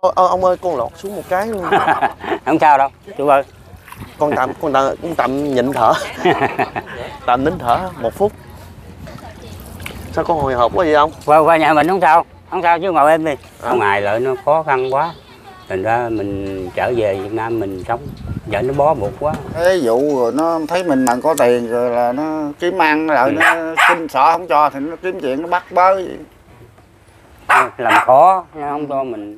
Ông ơi, con lọt xuống một cái luôn. Không sao đâu chú ơi. Con tạm nhịn thở. Tạm nín thở 1 phút. Sao con hồi hộp quá vậy ông? Qua nhà mình không sao chứ ngồi em đi. Không ngày lại nó khó khăn quá, thành ra mình trở về Việt Nam mình sống giờ nó bó buộc quá. Cái vụ rồi nó thấy mình mà có tiền rồi là nó kiếm ăn lại nó xin xỏ không cho thì nó kiếm chuyện nó bắt bớ vậy. Làm khó nó không cho mình.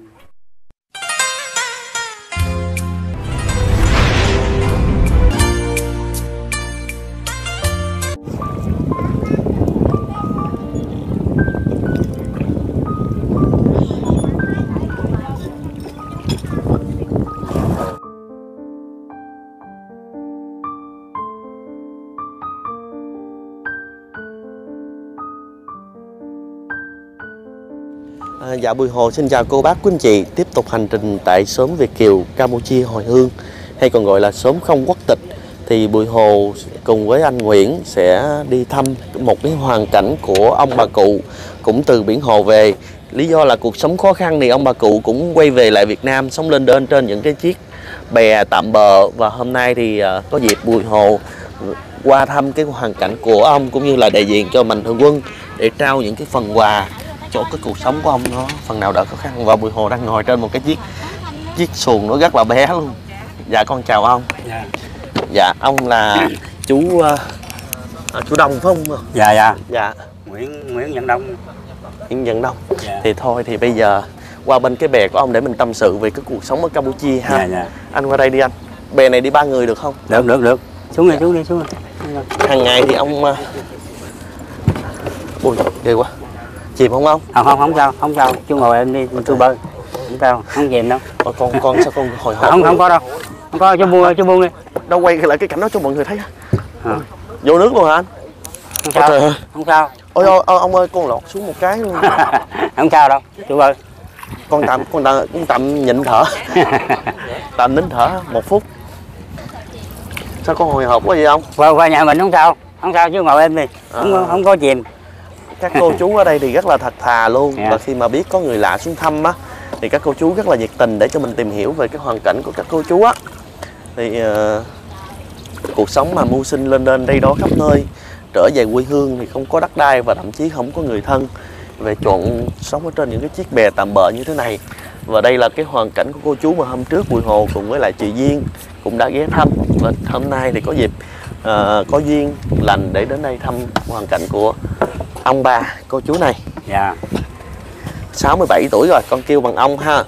Dạ Bùi Hồ xin chào cô bác quý anh chị. Tiếp tục hành trình tại xóm Việt Kiều, Campuchia hồi hương, hay còn gọi là xóm không quốc tịch. Thì Bùi Hồ cùng với anh Nguyễn sẽ đi thăm một cái hoàn cảnh của ông bà cụ cũng từ biển Hồ về. Lý do là cuộc sống khó khăn thì ông bà cụ cũng quay về lại Việt Nam, sống lên đên trên những cái chiếc bè tạm bợ. Và hôm nay thì có dịp Bùi Hồ qua thăm cái hoàn cảnh của ông cũng như là đại diện cho Mạnh Thường Quân để trao những cái phần quà cho cái cuộc sống của ông nó phần nào đỡ khó khăn. Và Bùi Hồ đang ngồi trên một cái chiếc xuồng nó rất là bé luôn. Dạ con chào ông. Dạ ông là chú Đông phải không? Dạ Nguyễn Văn Đông. Nguyễn Văn Đông. Thì thôi thì bây giờ qua bên cái bè của ông để mình tâm sự về cái cuộc sống ở Campuchia ha. Anh qua đây đi anh. Bè này đi 3 người được không? Được. Xuống đi. Hàng ngày thì ông ui ghê quá. Chìm không ông? Không sao. Chú ngồi em đi, tôi bơi. Không sao, không chìm đâu. Con sao con hồi hộp? Không có đâu. Không có, chú buông đi. Đâu quay lại cái cảnh đó cho mọi người thấy. Vô nước luôn hả anh? Không sao. Ôi ông ơi, con lọt xuống một cái luôn. Không sao đâu, chú ơi. Con tạm nhịn thở. Tạm nín thở 1 phút. Sao con hồi hộp quá vậy ông? Qua nhà mình không sao chứ ngồi em đi. Không có chìm. Các cô chú ở đây thì rất là thật thà luôn. Và khi mà biết có người lạ xuống thăm á thì các cô chú rất là nhiệt tình để cho mình tìm hiểu về cái hoàn cảnh của các cô chú á. Thì cuộc sống mà mưu sinh lên đây đó khắp nơi, trở về quê hương thì không có đất đai và thậm chí không có người thân, về chọn sống ở trên những cái chiếc bè tạm bợ như thế này. Và đây là cái hoàn cảnh của cô chú mà hôm trước Bùi Hồ cùng với lại chị Duyên cũng đã ghé thăm. Và hôm nay thì có dịp có duyên lành để đến đây thăm hoàn cảnh của ông bà cô chú này. 67 tuổi rồi, con kêu bằng ông ha.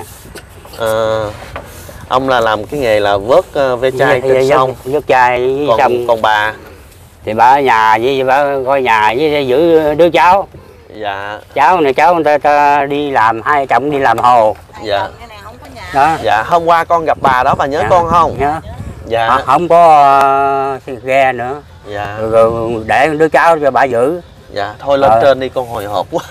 Ông là làm cái nghề là vớt ve chai trên sông. Vớt chai với sông. Còn bà thì bà ở nhà với bà coi nhà với giữ đứa cháu. Cháu này cháu người ta đi làm, hai chồng đi làm hồ. Đó. Dạ hôm qua con gặp bà đó, bà nhớ con không? Nhớ. Không có ghe nữa. Rồi để đứa cháu cho bà giữ. Thôi lên trên đi, con hồi hộp quá.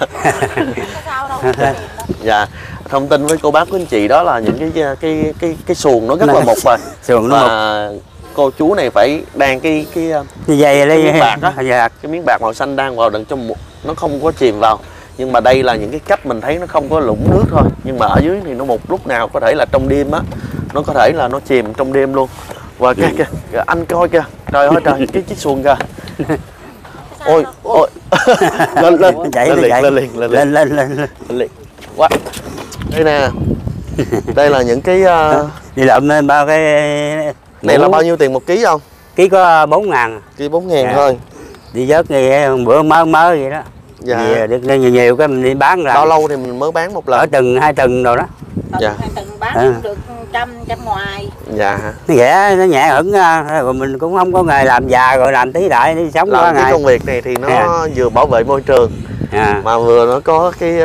Thông tin với cô bác quý anh chị đó là những cái xuồng nó rất là mục rồi. Xuồng nó mục. Cô chú này phải đang cái dây miếng bạc á, cái miếng bạc màu xanh đang vào đằng trong, nó không có chìm vào. Nhưng mà đây là những cái cách mình thấy nó không có lũng nước thôi, nhưng mà ở dưới thì nó mục, lúc nào có thể là trong đêm á, nó có thể là nó chìm trong đêm luôn. Và kìa, anh coi kìa, trời ơi trời, cái chiếc xuồng kìa. Ôi lên quá. Đây nè, đây là những cái đi lượm lên bao cái này là bao nhiêu tiền 1 ký không? Ký có 4.000. Ký 4.000 thôi. Đi vớt bữa mới vậy đó. Được nhiều cái mình đi bán lại. Bao lâu thì mình mới bán một lần? Ở tuần 2 tuần rồi đó. Hai tuần bán được trăm ngoài. Nó rẻ, nó nhẹ hững, rồi mình cũng không có nghề làm già rồi làm tí đại đi sống qua ngày. Cái công việc này thì nó vừa bảo vệ môi trường mà vừa nó có cái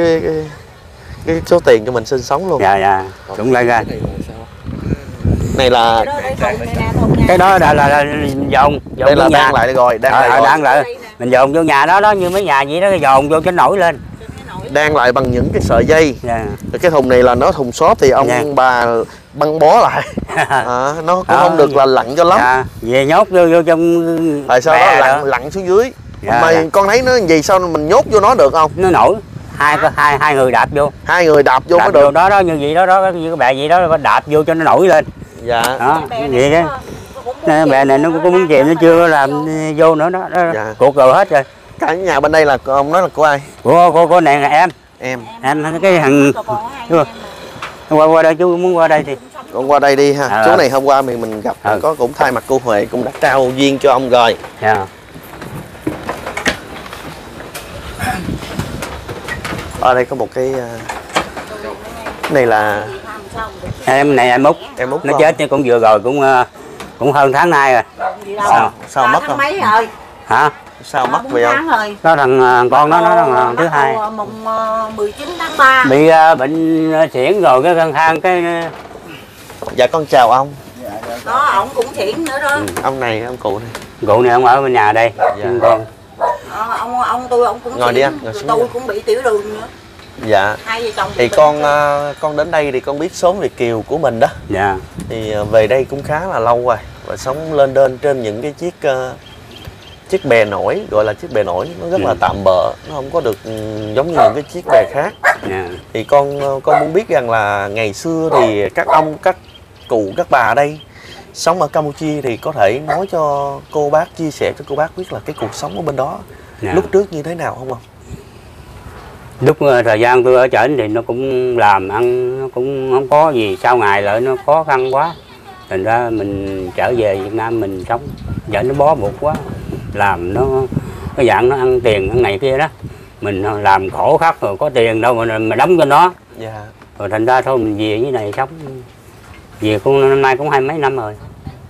số tiền cho mình sinh sống luôn. Đúng ra. Này là cái đó là dồn đây là đang lại rồi, đang lại mình dồn vô nhà đó như mấy nhà vậy đó, dồn vô cho nổi lên, đang lại bằng những cái sợi dây. Cái thùng này là nó thùng xốp thì ông bà băng bó lại. Nó cũng không được là lặn cho lắm. Về nhốt vô trong tại sao đó lặn xuống dưới. Mà con thấy nó gì sao mình nhốt vô nó được không? Nó nổi hai người đạp vô. Hai người đạp vô mới được. Đó như vậy đó như cái bè gì đó đạp vô cho nó nổi lên. Dạ. Đó, vậy đó. Bè này nó cũng muốn chìm, nó chưa làm vô nữa đó. Dạ. Cuộc rồi hết rồi. Cả nhà bên đây là ông nói là của ai? Cô này là em. Em cái thằng qua đây chú muốn qua đây thì con qua đây đi ha. Chú này hôm qua mình gặp có cũng thay mặt cô Huệ cũng đã trao duyên cho ông rồi. Dạ. Ở đây có một cái này là em Út. Em Út nó chết cũng vừa rồi, cũng hơn tháng nay rồi. Sao mất không? Mấy rồi? Hả? Sao mất vậy không? Nó thằng con nó thằng thứ hai. Mùng 19 tháng 3. Bị bệnh xỉn rồi cái căng thang cái. Dạ con chào ông. Đó ổng cũng xỉn nữa đó. Ông này ông cụ này. Cụ này ông ở bên nhà đây. Dạ. Con. Ông tôi ông cũng ngồi xỉn. đi anh, ngồi xuống tôi đi. cũng bị tiểu đường nữa. Dạ. Hai vợ chồng Thì con đến đây thì con biết xóm Việt Kiều của mình đó. Dạ. Thì về đây cũng khá là lâu rồi và sống lên đên trên những cái chiếc bè nổi, gọi là chiếc bè nổi, nó rất là tạm bợ, nó không có được giống như những cái chiếc bè khác. Thì con muốn biết rằng là ngày xưa thì các ông, các cụ, các bà ở đây sống ở Campuchia thì có thể nói cho cô bác, chia sẻ cho cô bác biết là cái cuộc sống ở bên đó lúc trước như thế nào không ạ? Lúc thời gian tôi ở trển thì nó cũng làm ăn nó cũng không có gì, sau ngày lại nó khó khăn quá, thành ra mình trở về Việt Nam mình sống, giờ nó bó buộc quá, làm nó cái dạng nó ăn tiền ăn này kia đó, mình làm khổ khắc rồi có tiền đâu mà đóng cho nó. Dạ. Rồi thành ra thôi mình về với này sống, về cũng năm nay cũng 20 mấy năm rồi.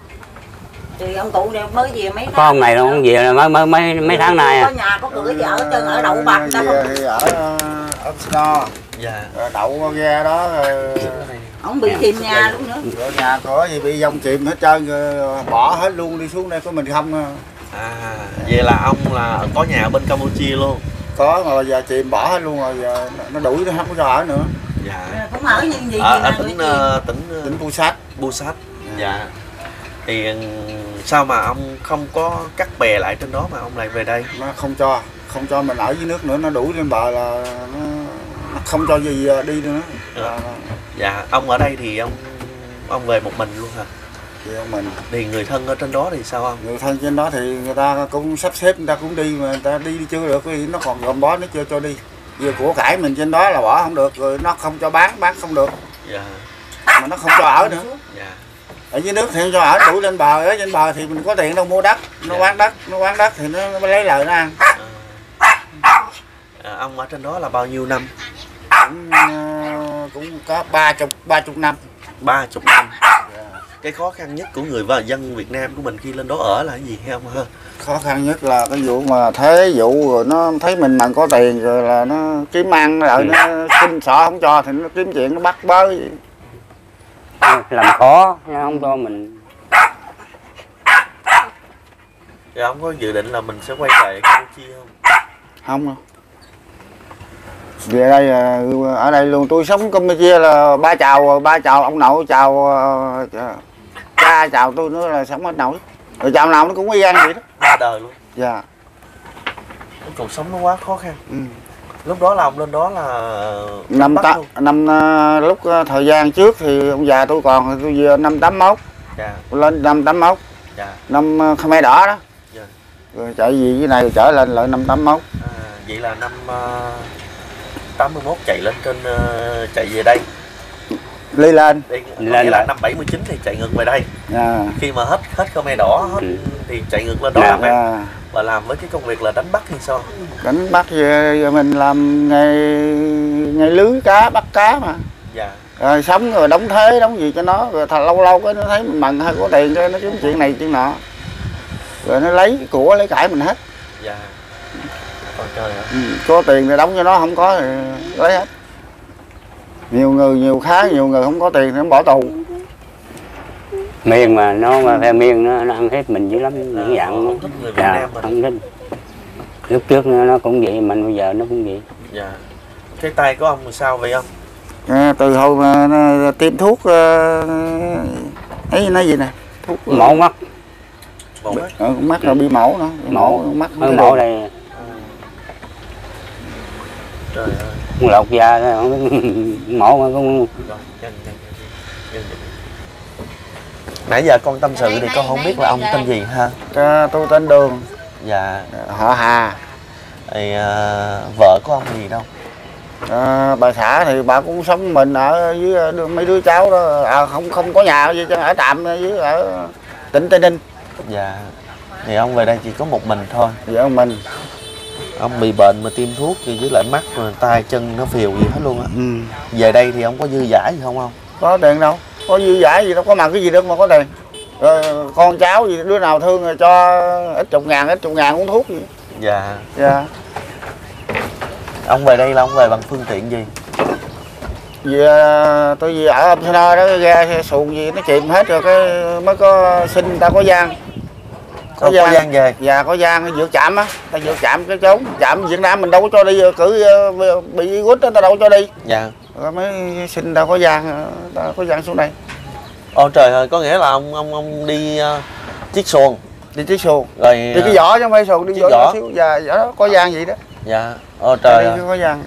Thì ông cụ đều mới về mấy tháng. Có ông này đâu không về là mấy tháng nay. Có nhà có cửa gì ở chân ở đậu bạc ta không? Thì ở Oslo. Dạ. Đậu ghe đó. Ông bị chìm nhà luôn nữa. Rồi nhà cửa gì bị dòng chìm hết trơn, bỏ hết luôn, đi xuống đây có mình không. Vậy là ông là có nhà ở bên Campuchia luôn. Có mà giờ chìm bỏ hết luôn rồi, giờ nó đuổi nó không có cho ở nữa. Dạ. Cũng ở như gì Ở tỉnh Busat. Busat. Dạ. Thì sao mà ông không có cắt bè lại trên đó mà ông lại về đây? Nó không cho mình ở dưới nước nữa, nó đuổi lên bờ là nó không cho gì đi nữa. Dạ. Ông ở đây thì ông về một mình luôn hả? Thì mình. Thì người thân ở trên đó thì sao không? Người thân trên đó thì người ta cũng sắp xếp, người ta cũng đi mà người ta đi chưa được, thì nó còn gom bó nó chưa cho đi. Giờ của cải mình trên đó là bỏ không được, rồi nó không cho bán không được. Dạ. Mà nó không cho ở nữa. Dạ. Ở dưới nước thì không cho ở, đuổi lên bờ, ở trên bờ thì mình có tiền đâu mua đất, nó bán đất thì nó mới lấy lời nó ăn. Ông ở trên đó là bao nhiêu năm? Cũng có 30 năm. 30 năm. Cái khó khăn nhất của người và dân Việt Nam của mình khi lên đó ở là cái gì hay không ha? Khó khăn nhất là cái vụ mà thế vụ rồi nó thấy mình mà có tiền rồi là nó kiếm ăn rồi nó xin xỏ không cho thì nó kiếm chuyện nó bắt bớ vậy. Làm khó nó không cho mình. Thì ông có dự định là mình sẽ quay lại Campuchia không? Không đâu. Về đây ở đây luôn, tôi sống Campuchia là ba chào ông nội, chào cha, chào tôi nữa là sống hết nổi. Rồi chào nào nó cũng y ăn vậy đó. Ba đời luôn. Dạ. Cái cuộc sống nó quá khó khăn. Lúc đó là ông lên đó là lúc thời gian trước thì ông già tôi còn, tôi vừa năm 81. Dạ. Lên năm 81. Dạ. Năm Khmer Đỏ đó. Dạ. Rồi chạy gì cái này rồi trở lên lại năm 81. Vậy là năm 81 chạy lên trên chạy về đây. Đi lên. Nghĩa là năm 79 thì chạy ngược về đây. Khi mà hết Khmer Đỏ hết thì chạy ngược lên đó làm ăn. Và làm với cái công việc là đánh bắt hay sao? Đánh bắt giờ mình làm ngày lưới cá, bắt cá mà. Dạ. Rồi sống rồi đóng thế, đóng gì cho nó, rồi lâu lâu cái nó thấy mình mặn hay có tiền cái nó kiếm chuyện này chuyện nọ. Rồi nó lấy của lấy cải mình hết. Dạ. Còn trời ơi. Có tiền thì đóng cho nó, không có thì lấy hết. Nhiều người không có tiền thì nó bỏ tù. Miền mà nó theo miền nó ăn hết mình dữ lắm, những dạng nó. Thích người Việt Nam mà. Không thích. Lúc trước nó cũng vậy mà bây giờ nó cũng vậy. Dạ. Cái tay của ông sao vậy ông? Từ hồi mà nó tiêm thuốc ấy nói gì nè, thuốc mổ mắt. Mổ mắt. Mắt rồi bị mổ nữa, mổ mắt. Mổ đây. Trời ơi. lột da mổ mà cũng Nãy giờ con tâm sự thì con không biết là ông tên gì ha? Tôi tên Đường. Dạ. Họ Hà. Thì vợ của ông gì đâu? Bà xã thì bà cũng sống mình ở với mấy đứa cháu đó, không có nhà gì chứ, ở tạm với ở tỉnh Tây Ninh. Dạ. Thì ông về đây chỉ có một mình thôi. Thì ông mình. Ông bị bệnh mà tiêm thuốc với lại mắt rồi tay chân nó phìu gì hết luôn á. Về đây thì ông có dư dả gì không ông? Có tiền đâu, có dư dả gì đâu, có mà cái gì đâu mà có tiền. Rồi con cháu gì đứa nào thương rồi cho ít chục ngàn uống thuốc gì. Dạ. Dạ. Ông về đây là ông về bằng phương tiện gì? Tôi về ở Ông Sơn đó, ghe xe xuồng gì nó chìm hết rồi cái mới có xin người ta có gian. Có gian về? Dạ có gian vượt trạm á, ta vượt trạm cái trốn trạm Việt Nam mình đâu có cho đi, cử bị quýt đó ta đâu có cho đi. Dạ. Rồi mới xin ta có gian xuống đây. Ôi trời ơi, có nghĩa là ông đi chiếc xuồng. Đi chiếc xuồng. Rồi đi cái vỏ chứ không phải xuồng, đi vỏ xíu. Dạ vỏ đó có gian vậy đó. Dạ. Ôi trời ơi. Có gian.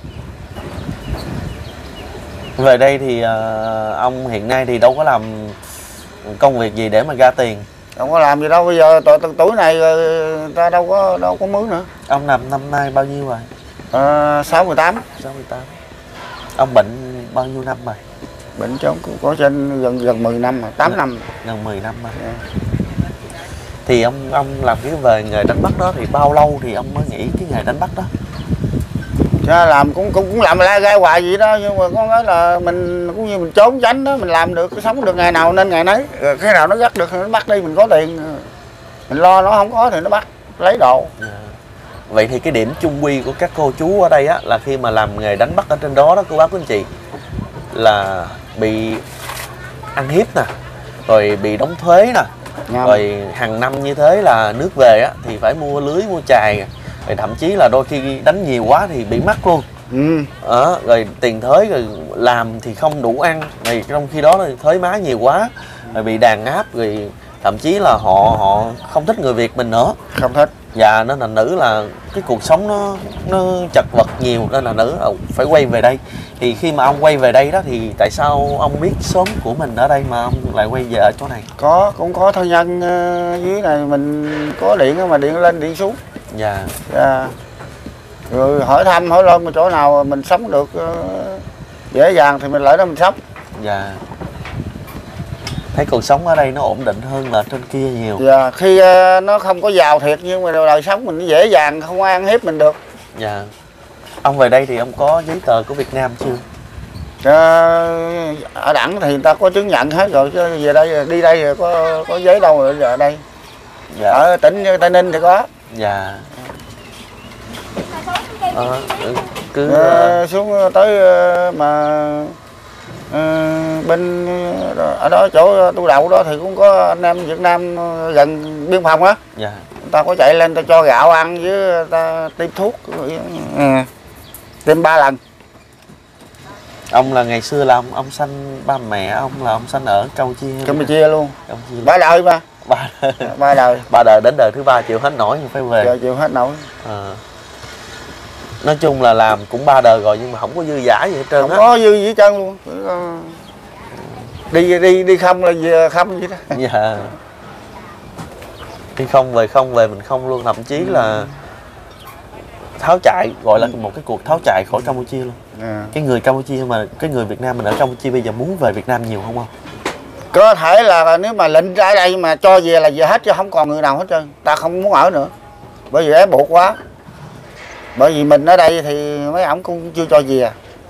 Về đây thì ông hiện nay thì đâu có làm công việc gì để mà ra tiền. Không có làm gì đâu, bây giờ tuổi này ta đâu có mướn nữa. Ông năm nay bao nhiêu rồi? 68. 68. Ông bệnh bao nhiêu năm rồi? Bệnh trong có trên gần 10 năm rồi, 8 năm. Gần 10 năm rồi. Yeah. Thì ông làm cái về nghề đánh bắt đó thì bao lâu thì ông mới nghỉ cái nghề đánh bắt đó? Làm cũng làm la gai hoài vậy đó, nhưng mà có nói là mình cũng như mình trốn tránh đó, mình làm được sống được ngày nào nên ngày nấy, rồi cái nào nó gắt được thì nó bắt đi, mình có tiền mình lo, nó không có thì nó bắt lấy đồ. Yeah. Vậy thì cái điểm chung quy của các cô chú ở đây á là khi mà làm nghề đánh bắt ở trên đó đó cô bác quý anh chị, là bị ăn hiếp nè, rồi bị đóng thuế nè, rồi hàng năm như thế là nước về á thì phải mua lưới mua chài, rồi thậm chí là đôi khi đánh nhiều quá thì bị mắc luôn. Rồi tiền thuế, rồi làm thì không đủ ăn, rồi trong khi đó thì thuế má nhiều quá, rồi bị đàn áp, rồi thậm chí là họ không thích người Việt mình nữa. Không thích. Dạ, nên là nữ là cái cuộc sống nó chật vật nhiều, nên là nữ phải quay về đây. Thì khi mà ông quay về đây đó thì tại sao ông biết xóm của mình ở đây mà ông lại quay về ở chỗ này? Cũng có thân nhân dưới này, mình có điện mà điện lên điện xuống. Dạ. Dạ. Rồi hỏi thăm hỏi lên mà chỗ nào mình sống được dễ dàng thì mình lại đó mình sống. Dạ. Thấy cuộc sống ở đây nó ổn định hơn là trên kia nhiều. Dạ, khi nó không có giàu thiệt nhưng mà đời sống mình nó dễ dàng, không ai ăn hiếp mình được. Dạ. Ông về đây thì ông có giấy tờ của Việt Nam chưa? Ở đẳng thì người ta có chứng nhận hết rồi, chứ về đây đi đây thì có giấy đâu rồi ở đây. Dạ. Ở tỉnh Tây Ninh thì có. Dạ. Xuống tới mà bên ở đó chỗ tu đậu đó thì cũng có anh em Việt Nam gần biên phòng á. Dạ. Người ta có chạy lên ta cho gạo ăn với người ta tiêm thuốc, tiêm 3 lần. Ông là ngày xưa là ông sanh ba mẹ ông là ông sanh ở Campuchia. Campuchia luôn. Ba đời mà. Ba đời. Ba đời đến đời thứ ba chịu hết nổi thì phải về. Giờ chịu hết nổi. Nói chung là làm cũng 3 đời rồi nhưng mà không có dư dả gì hết trơn. Không có dư gì hết trơn luôn. Đi không là về không vậy đó. Dạ. Đi không về mình không luôn, thậm chí là tháo chạy, gọi là một cái cuộc tháo chạy khỏi Campuchia luôn. Cái người Campuchia mà cái người Việt Nam mình ở Campuchia bây giờ muốn về Việt Nam nhiều không? Có thể là nếu mà lệnh ra đây mà cho về là về hết chứ không còn người nào hết trơn. Ta không muốn ở nữa. Bởi vì ép buộc quá. Bởi vì mình ở đây thì mấy ổng cũng chưa cho về.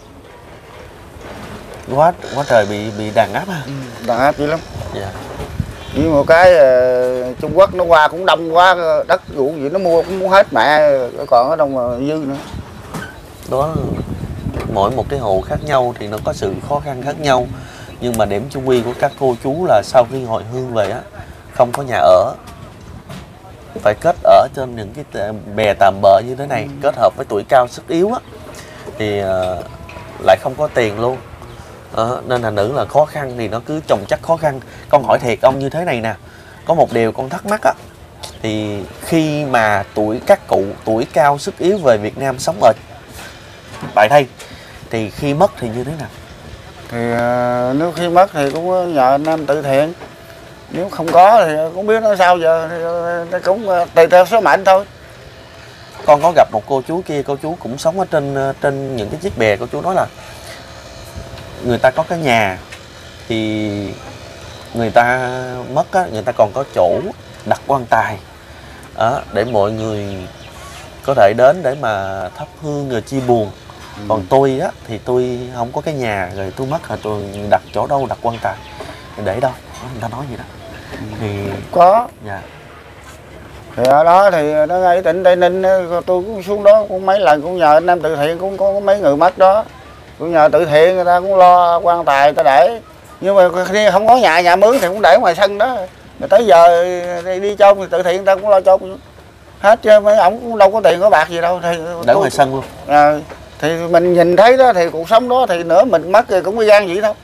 Quá trời bị đàn áp ha. Đàn áp dữ lắm. Dạ. Như một cái Trung Quốc nó qua cũng đông quá, đất ruộng gì nó mua cũng muốn hết mẹ, còn ở đâu mà dư nữa. Đó, mỗi một cái hộ khác nhau thì nó có sự khó khăn khác nhau. Nhưng mà điểm chung quy của các cô chú là sau khi hồi hương về á, không có nhà ở, phải kết ở trên những cái bè tạm bợ như thế này, kết hợp với tuổi cao sức yếu á, thì lại không có tiền luôn. Nên là nữ là khó khăn thì nó cứ chồng chất khó khăn. Con hỏi thiệt ông như thế này nè, có một điều con thắc mắc á, thì khi mà các cụ tuổi cao sức yếu về Việt Nam sống ở tại đây. Thì khi mất thì như thế nào? Thì nếu khi mất thì cũng nhờ anh em từ thiện, nếu không có thì cũng biết nó sao giờ, thì cũng tùy theo số mệnh thôi. Con có gặp một cô chú kia, cô chú cũng sống ở trên những cái chiếc bè. Cô chú nói là người ta có cái nhà thì người ta mất á, người ta còn có chỗ đặt quan tài đó, để mọi người có thể đến để mà thắp hương rồi chia buồn. Còn tôi á thì tôi không có cái nhà, rồi tôi mất rồi tôi đặt chỗ đâu, đặt quan tài để đâu, người ta nói gì đó. Thì Có. dạ. Thì ở đó thì nó ngay tỉnh Tây Ninh, tôi cũng xuống đó cũng mấy lần, cũng nhờ anh em từ thiện, cũng có mấy người mất đó, cũng nhờ từ thiện người ta cũng lo quan tài ta để. Nhưng mà khi không có nhà mướn thì cũng để ngoài sân đó, rồi tới giờ đi chôn thì từ thiện người ta cũng lo chôn hết, chứ mấy ổng cũng đâu có tiền có bạc gì đâu. Thì Để ngoài sân luôn. Thì mình nhìn thấy đó thì cuộc sống đó thì nữa mình mất thì cũng có gian vậy thôi.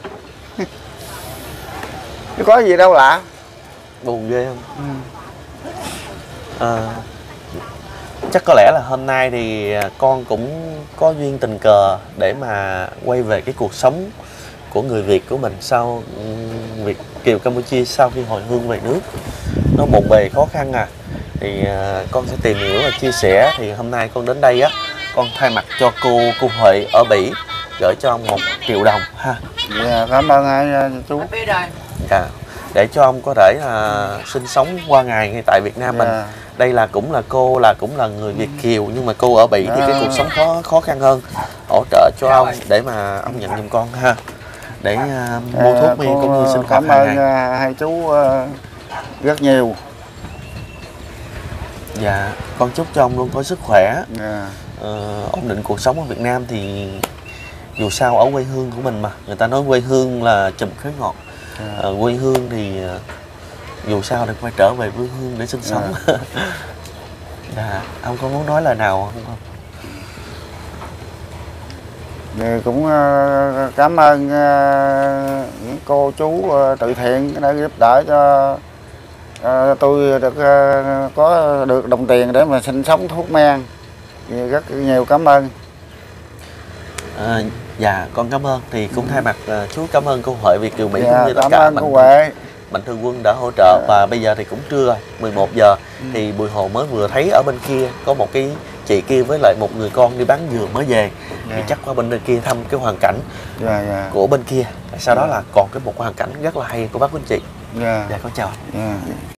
Chứ có gì đâu lạ. Buồn ghê không? Chắc có lẽ là hôm nay thì con cũng có duyên tình cờ để mà quay về cái cuộc sống của người Việt của mình sau Việt kiều Campuchia sau khi hồi hương về nước. Nó bộn bề khó khăn thì con sẽ tìm hiểu và chia sẻ. Thì hôm nay con đến đây á, con thay mặt cho cô Huệ ở Bỉ gửi cho ông 1 triệu đồng ha. Dạ, cảm ơn hai chú. Dạ, để cho ông có thể sinh sống qua ngày ngay tại Việt Nam mình. Đây là cũng là người Việt kiều, nhưng mà cô ở Bỉ thì cái cuộc sống khó khăn hơn, hỗ trợ cho ông để mà ông nhận giùm con ha, để mua thuốc men cũng như sinh hoạt hàng ngày. Cảm ơn hai chú rất nhiều. Dạ, con chúc cho ông luôn có sức khỏe, ổn định cuộc sống ở Việt Nam. Thì dù sao ở quê hương của mình mà, người ta nói quê hương là chùm khế ngọt. Quê hương thì dù sao thì phải trở về quê hương để sinh sống. Dạ, ông có muốn nói lời nào không? Thì cũng cảm ơn những cô chú từ thiện đã giúp đỡ cho tôi có được đồng tiền để mà sinh sống thuốc men. Thì rất nhiều cảm ơn. Dạ, con cảm ơn. Thì cũng thay mặt chú cảm ơn cô Huệ Việt kiều Mỹ Dạ, cũng như tất cả mạnh thường quân đã hỗ trợ. Và bây giờ thì cũng trưa rồi, 11 giờ. Thì Bùi Hồ mới vừa thấy ở bên kia có một cái chị kia với lại một người con đi bán dừa mới về. Thì chắc qua bên kia thăm cái hoàn cảnh của bên kia. Sau đó là còn một hoàn cảnh rất là hay của bác quý anh chị. Dạ, con chào.